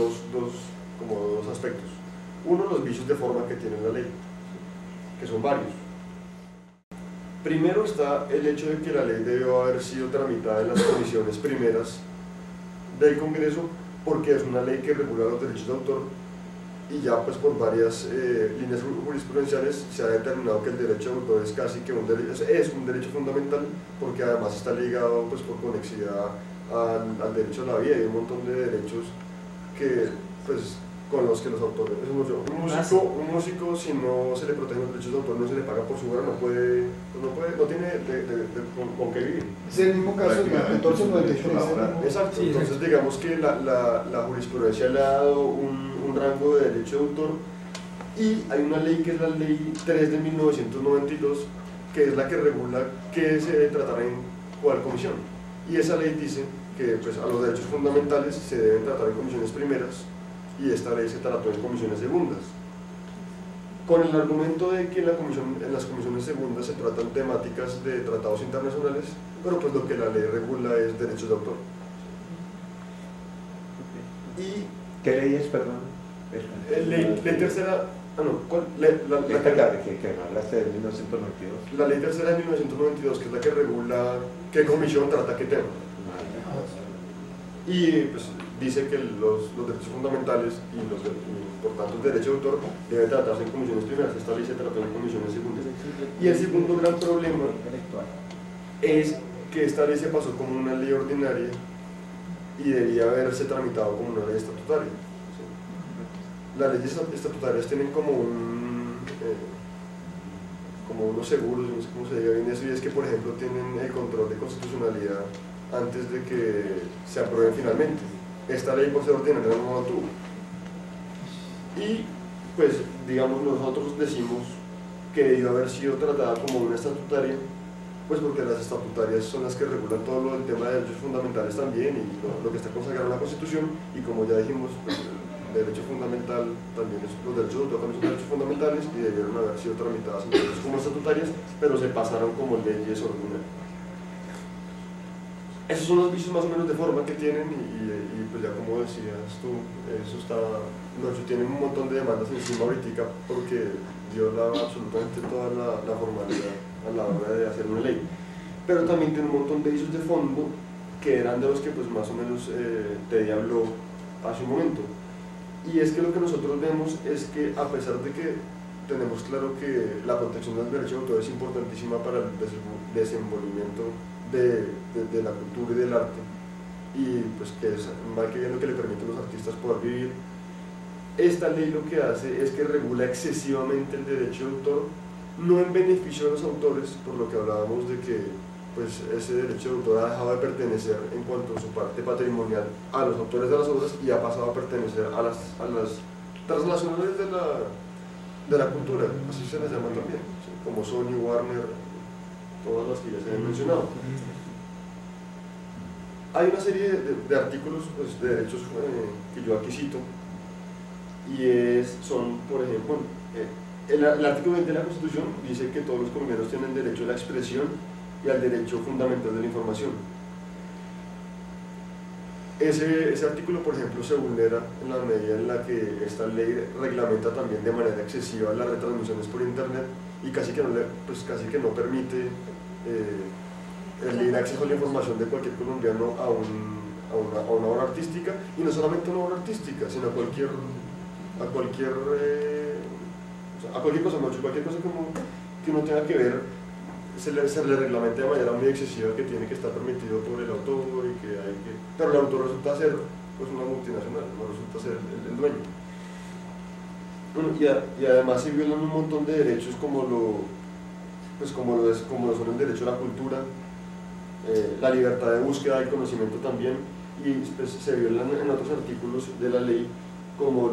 como dos aspectos. Uno, los vicios de forma que tiene la ley, que son varios. Primero está el hecho de que la ley debió haber sido tramitada en las comisiones primeras del Congreso, porque es una ley que regula los derechos de autor, y ya pues por varias líneas jurisprudenciales se ha determinado que el derecho de autor es casi que un derecho fundamental, porque además está ligado pues por conexidad al derecho a la vida, y un montón de derechos que pues con los que los autores, un músico si no se le protegen los derechos de autor, no se le paga por su obra, no tiene con qué vivir. Es el mismo caso del 1493. Exacto, entonces digamos que la jurisprudencia le ha dado un rango de derecho de autor, y hay una ley que es la ley 3 de 1992, que es la que regula qué se debe tratar en cuál comisión, y esa ley dice que pues, a los derechos fundamentales se deben tratar en comisiones primeras, y esta ley se trató en comisiones segundas, con el argumento de que en las comisiones segundas se tratan temáticas de tratados internacionales, pero pues lo que la ley regula es derechos de autor. Y ¿qué ley es, perdón? ley tercera, ¿cuál? Que hablaste de 1992. La ley tercera de 1992, que es la que regula qué comisión trata qué tema. Y pues dice que los derechos fundamentales y por tanto el derecho de autor debe tratarse en comisiones primeras. Esta ley se trató en comisiones segundas. Y el segundo gran problema es que esta ley se pasó como una ley ordinaria y debía haberse tramitado como una ley estatutaria. Las leyes estatutarias tienen como unos seguros, no sé cómo se diga bien eso, y es que por ejemplo tienen el control de constitucionalidad antes de que se aprueben finalmente. Esta ley por ser ordinaria no lo tuvo, y pues digamos nosotros decimos que debió haber sido tratada como una estatutaria, pues porque las estatutarias son las que regulan todo lo del tema de derechos fundamentales también, y lo que está consagrado en la Constitución, y como ya dijimos, pues, el derecho fundamental también los derechos de autor también son derechos fundamentales, y debieron haber sido tramitadas entonces como estatutarias, pero se pasaron como leyes ordinarias. Esos son los vicios más o menos de forma que tienen, y pues ya como decías tú, tienen un montón de demandas encima ahorita porque viola absolutamente toda la formalidad a la hora de hacer una ley, pero también tiene un montón de vicios de fondo que eran de los que pues más o menos Teddy habló hace un momento, y es que lo que nosotros vemos es que a pesar de que tenemos claro que la protección del derecho de autor es importantísima para el desenvolvimiento de la cultura y del arte, y pues que es mal que bien lo que le permite a los artistas poder vivir, esta ley lo que hace es que regula excesivamente el derecho de autor, no en beneficio de los autores, por lo que hablábamos de que pues, ese derecho de autor ha dejado de pertenecer en cuanto a su parte patrimonial a los autores de las obras, y ha pasado a pertenecer a las transnacionales de la cultura, así se les llama también, ¿sí? Como Sony, Warner, todas las que ya se han mencionado. Hay una serie de artículos pues, de derechos que yo aquí cito, y son, por ejemplo, el artículo 20 de la Constitución dice que todos los colombianos tienen derecho a la expresión y al derecho fundamental de la información. Ese artículo, por ejemplo, se vulnera en la medida en la que esta ley reglamenta también de manera excesiva las retransmisiones por internet, y casi que no permite el libre acceso a la información de cualquier colombiano a una obra artística, y no solamente a una obra artística, sino a cualquier cosa, cualquier cosa que uno tenga que ver, se le reglamenta de manera muy excesiva que tiene que estar permitido por el autor, pero el autor resulta ser pues, una multinacional, no resulta ser el dueño. Y además se violan un montón de derechos como lo son el derecho a la cultura, la libertad de búsqueda del conocimiento también, y pues, se violan en otros artículos de la ley como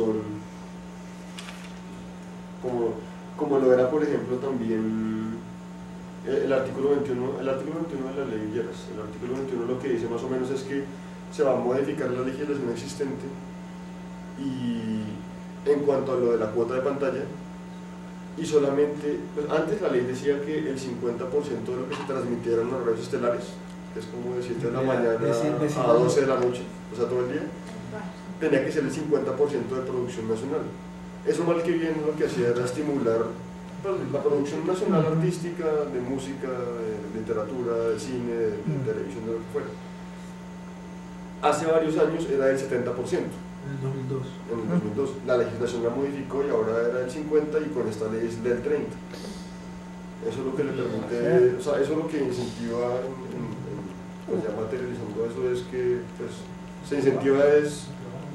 lo era por ejemplo también el artículo 21 de la ley Lleras. El artículo 21 lo que dice más o menos es que se va a modificar la legislación existente, y en cuanto a lo de la cuota de pantalla, y solamente, pues antes la ley decía que el 50% de lo que se transmitiera en las redes estelares, que es como de 7 de la mañana a 12 de la noche, o sea todo el día, tenía que ser el 50% de producción nacional. Eso mal que bien lo que hacía era estimular pues, la producción nacional artística, de música, de literatura, de cine, de televisión, de lo que fuera. Hace varios años era del 70%. En el 2002. En el 2002. La legislación la modificó y ahora era del 50% y con esta ley es del 30%. Eso es lo que le permite, o sea, eso es lo que incentiva, pues ya materializando eso, es que pues, se incentiva es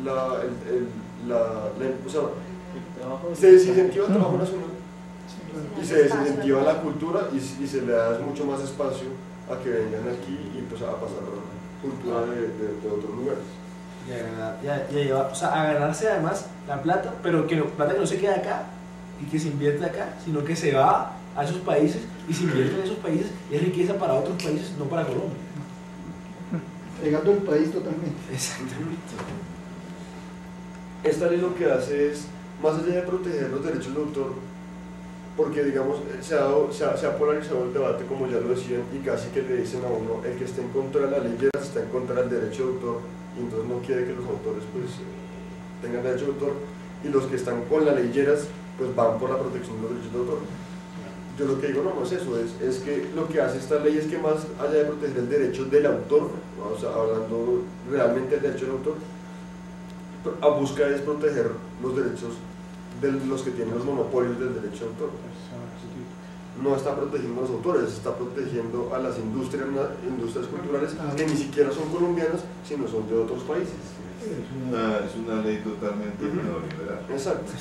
o sea, se desincentiva el trabajo nacional y se desincentiva la cultura y se le da mucho más espacio a que vengan aquí y pues a pasar cultura de otros lugares. O sea, a ganarse además la plata, pero plata que no se queda acá y que se invierte acá, sino que se va a esos países y se invierte en esos países y es riqueza para otros países, no para Colombia. Llegando el país totalmente. Exactamente. Esta ley lo que hace es, más allá de proteger los derechos de autor, porque digamos, se ha polarizado el debate, como ya lo decían, y casi que le dicen a uno, el que esté en contra de la ley está en contra del derecho de autor, y entonces no quiere que los autores pues, tengan derecho de autor, y los que están con la ley pues van por la protección de los derechos de autor. Yo lo que digo no es eso, es que lo que hace esta ley es que más allá de proteger el derecho del autor, o sea, hablando realmente del derecho del autor, a busca es proteger los derechos de los que tienen los monopolios del derecho de autor. No está protegiendo a los autores, está protegiendo a las industrias culturales que ni siquiera son colombianas, sino son de otros países. Es una ley totalmente neoliberal. Exacto.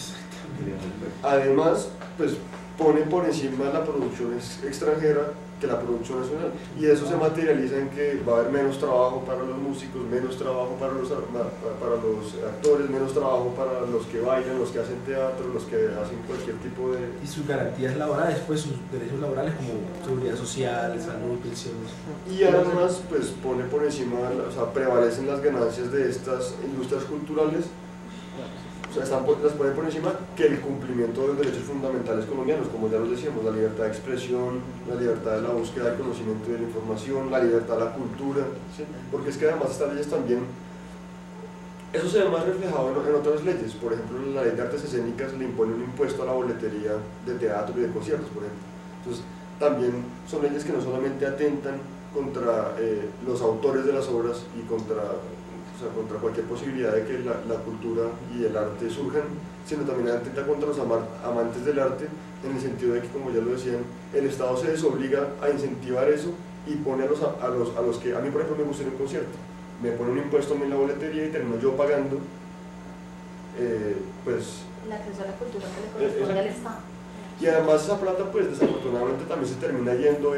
Además, pues pone por encima la producción extranjera que la producción nacional, y eso se materializa en que va a haber menos trabajo para los músicos, menos trabajo para los actores, menos trabajo para los que bailan, los que hacen teatro, los que hacen cualquier tipo de... Y sus garantías laborales, pues sus derechos laborales como seguridad social, salud, pensiones. Y además pues pone por encima, o sea, prevalecen las ganancias de estas industrias culturales, o sea, las ponen por encima que el cumplimiento de los derechos fundamentales colombianos, como ya lo decíamos, la libertad de expresión, la libertad de la búsqueda del conocimiento y de la información, la libertad de la cultura, ¿sí? Porque es que además estas leyes también, eso se ve más reflejado en otras leyes. Por ejemplo, la ley de artes escénicas le impone un impuesto a la boletería de teatro y de conciertos, por ejemplo. Entonces, también son leyes que no solamente atentan contra los autores de las obras y contra cualquier posibilidad de que la cultura y el arte surjan, sino también atenta contra los amantes del arte, en el sentido de que, como ya lo decían, el Estado se desobliga a incentivar eso y pone a los que, a mí por ejemplo me gusta ir a un concierto, me pone un impuesto en la boletería y termino yo pagando, pues... El acceso a la cultura que le corresponde al Estado. Y además esa plata, pues desafortunadamente también se termina yendo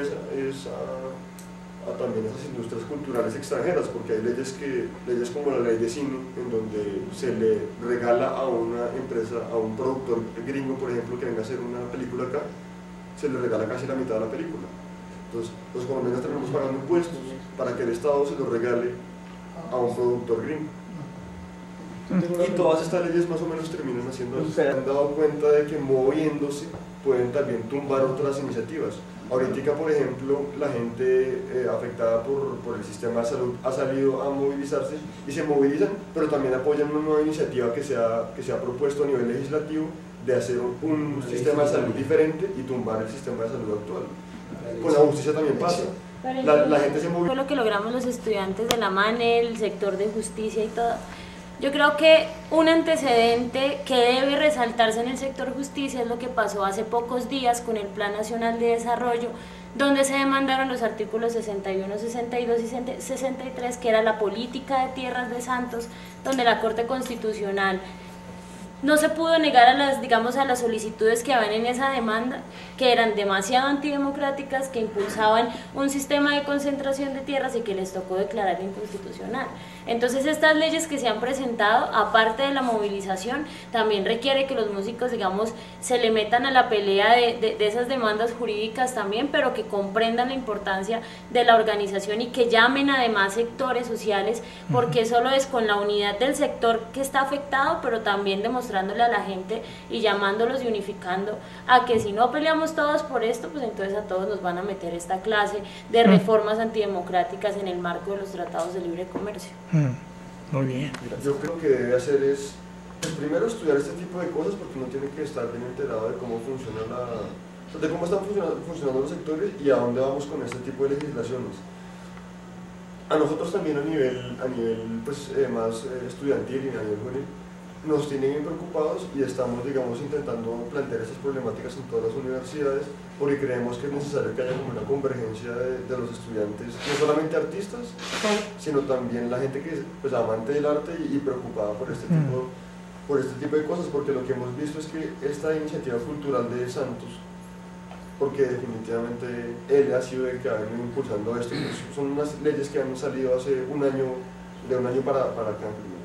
a también esas industrias culturales extranjeras, porque hay leyes como la ley de cine, en donde se le regala a una empresa, a un productor gringo, por ejemplo, que venga a hacer una película acá, se le regala casi la mitad de la película. Entonces, los colombianos terminamos pagando impuestos para que el Estado se lo regale a un productor gringo. Y todas estas leyes más o menos terminan haciendo eso. Se han dado cuenta de que moviéndose pueden también tumbar otras iniciativas. Ahorita, por ejemplo, la gente afectada por el sistema de salud ha salido a movilizarse y se movilizan, pero también apoyan una nueva iniciativa que se ha propuesto a nivel legislativo de hacer un sistema de salud diferente y tumbar el sistema de salud actual. Con la justicia también pasa. La gente se moviliza. Fue lo que logramos los estudiantes de la MANE, el sector de justicia y todo. Yo creo que un antecedente que debe resaltarse en el sector justicia es lo que pasó hace pocos días con el Plan Nacional de Desarrollo, donde se demandaron los artículos 61, 62 y 63, que era la política de tierras de Santos, donde la Corte Constitucional no se pudo negar a las solicitudes que habían en esa demanda, que eran demasiado antidemocráticas, que impulsaban un sistema de concentración de tierras y que les tocó declarar inconstitucional. Entonces estas leyes que se han presentado, aparte de la movilización, también requiere que los músicos, digamos, se le metan a la pelea de esas demandas jurídicas también, pero que comprendan la importancia de la organización y que llamen además sectores sociales, porque solo es con la unidad del sector que está afectado, pero también demostrándole a la gente y llamándolos y unificando a que si no peleamos todos por esto, pues entonces a todos nos van a meter esta clase de reformas antidemocráticas en el marco de los tratados de libre comercio. Muy bien. Mira, yo creo que debe hacer es, pues, primero estudiar este tipo de cosas porque uno tiene que estar bien enterado de cómo funciona de cómo están funcionando los sectores y a dónde vamos con este tipo de legislaciones. A nosotros también a nivel pues, más estudiantil y a nivel juvenil nos tienen bien preocupados y estamos, digamos, intentando plantear estas problemáticas en todas las universidades porque creemos que es necesario que haya como una convergencia de los estudiantes, no solamente artistas, sino también la gente que es, pues, amante del arte y preocupada por este tipo de cosas, porque lo que hemos visto es que esta iniciativa cultural de Santos, porque definitivamente él ha sido el que ha venido impulsando esto, pues son unas leyes que han salido hace un año, de un año para acá.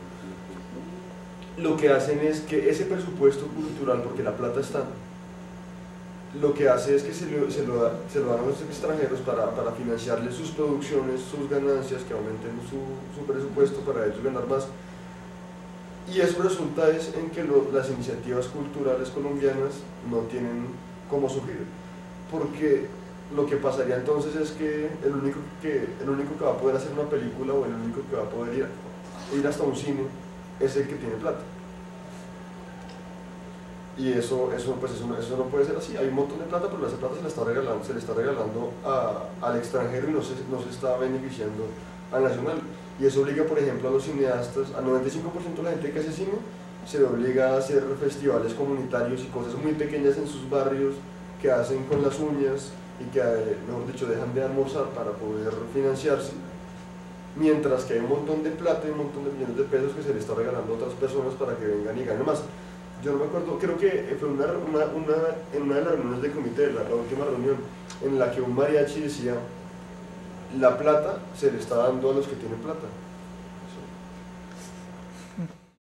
Lo que hacen es que ese presupuesto cultural, porque la plata está, lo que hace es que se lo dan a los extranjeros para financiarles sus producciones, sus ganancias, que aumenten su presupuesto para ellos ganar más. Y eso resulta es en que las iniciativas culturales colombianas no tienen cómo surgir, porque lo que pasaría entonces es que el único que va a poder hacer una película o el único que va a poder ir hasta un cine es el que tiene plata. Y eso no puede ser así. Hay un montón de plata, pero esa plata se le está regalando al extranjero y no se está beneficiando al nacional. Y eso obliga, por ejemplo, a los cineastas, al 95% de la gente que hace cine, se le obliga a hacer festivales comunitarios y cosas muy pequeñas en sus barrios que hacen con las uñas y que, mejor dicho, dejan de almorzar para poder financiarse, mientras que hay un montón de plata y un montón de millones de pesos que se le está regalando a otras personas para que vengan y ganen más. Yo no me acuerdo, creo que fue en una de las reuniones del comité, la última reunión, en la que un mariachi decía: la plata se le está dando a los que tienen plata.